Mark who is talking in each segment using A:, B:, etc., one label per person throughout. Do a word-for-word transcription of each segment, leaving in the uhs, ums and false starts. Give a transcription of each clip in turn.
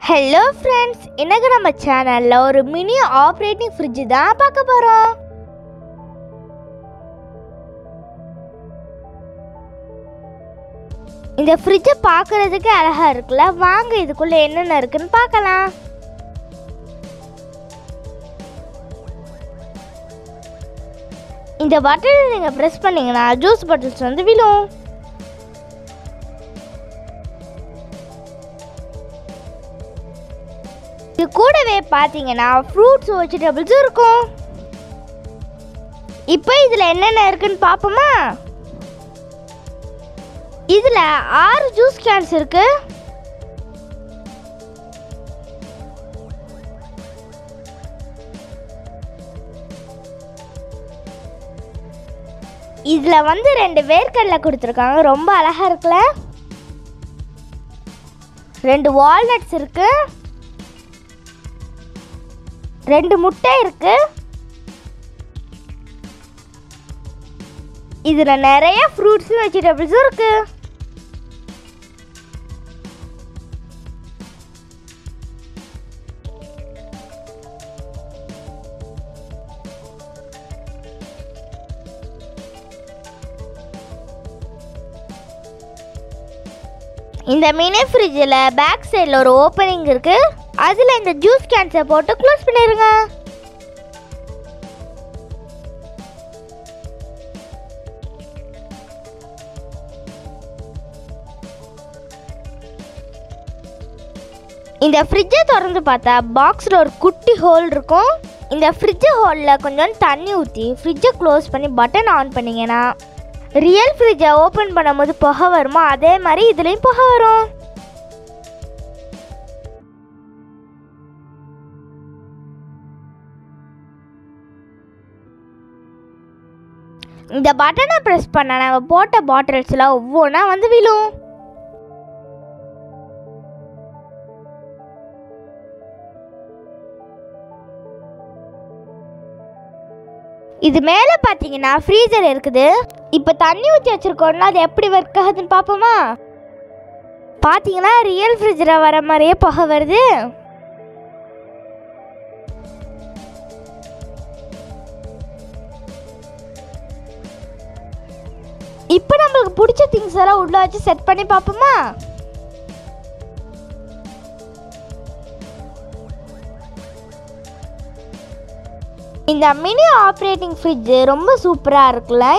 A: Hello friends, இன்னைக்கு நம்ம சேனல்ல ஒரு மினி ஆபரேட்டிங் ஃப்ரிட்ஜ் தான் பார்க்க போறோம். இந்த ஃப்ரிட்ஜை பார்க்கிறதுக்கு அழகா இருக்குல்ல, வாங்க இதுக்குள்ள என்னென்ன இருக்குன்னு பார்க்கலாம். இந்த பட்டனை நீங்க பிரஸ் பண்ணீங்கன்னா ஜூஸ் பாட்டில்ஸ் வந்து விழும். இது கூடவே பார்த்தீங்கன்னா ஃப்ரூட்ஸ் வெஜிடபிள்ஸும் இருக்கும். இப்போ இதில் என்னென்ன இருக்குன்னு பார்ப்போமா? இதில் ஆறு ஜூஸ் கேன்ஸ் இருக்கு. இதில் வந்து ரெண்டு வேர்க்கடலை கொடுத்துருக்காங்க, ரொம்ப அழகாக இருக்குல்ல. ரெண்டு வால்நட்ஸ் இருக்கு, ரெண்டு முட்டை இருக்கு. இதுல நிறைய ஃப்ரூட்ஸ் வெஜிடபிள்ஸும் இருக்கு. இந்த மினி ஃப்ரிட்ஜில் பேக் சைடில் ஒரு ஓப்பனிங் இருக்கு. அதில் இந்த ஜூஸ் கேன்ஸை போட்டு க்ளோஸ் பண்ணிடுங்க. இந்த ஃப்ரிட்ஜை திறந்து பார்த்தா பாக்ஸில் ஒரு குட்டி ஹோல் இருக்கும். இந்த ஃப்ரிட்ஜ் ஹோலில் கொஞ்சம் தண்ணி ஊற்றி ஃப்ரிட்ஜை க்ளோஸ் பண்ணி பட்டன் ஆன் பண்ணிங்கன்னா ரியல் ஃப்ரிட்ஜை ஓப்பன் பண்ணும்போது புகை வருமா, அதே மாதிரி இதுலேயும் புகை வரும். இந்த பட்டனை ப்ரெஸ் பண்ண நம்ம போட்ட பாட்டில்ஸ்லாம் ஒவ்வொன்றா வந்து விழும். இது மேலே பார்த்தீங்கன்னா ஃப்ரீசர் இருக்குது. இப்போ தண்ணி ஊற்றி வச்சிருக்கோம்னா அது எப்படி ஒர்க் ஆகுதுன்னு பார்ப்போமா? பார்த்தீங்கன்னா ரியல் ஃப்ரிட்ஜில் வர மாதிரியே புகை வருது. இப்போ நம்மளுக்கு பிடிச்ச திங்ஸ் எல்லாம் உள்ள வச்சு செட் பண்ணி பார்ப்போமா? இந்த மினி ஆப்ரேட்டிங் ஃப்ரிட்ஜ் ரொம்ப சூப்பராக இருக்குல்ல.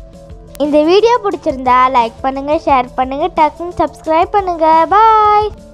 A: இந்த வீடியோ பிடிச்சிருந்தா லைக் பண்ணுங்க, ஷேர் பண்ணுங்க, டக்குன்னு சப்ஸ்கிரைப் பண்ணுங்க. பாய்.